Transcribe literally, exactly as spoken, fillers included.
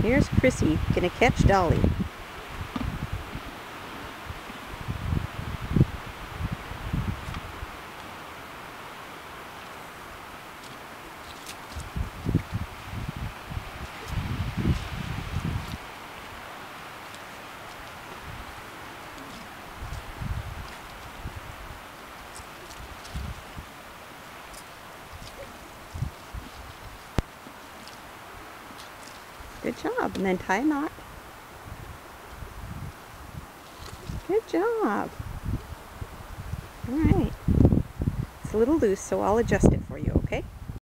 Here's Chrissy gonna catch Dolly. Good job, and then tie a knot. Good job. All right. It's a little loose, so I'll adjust it for you.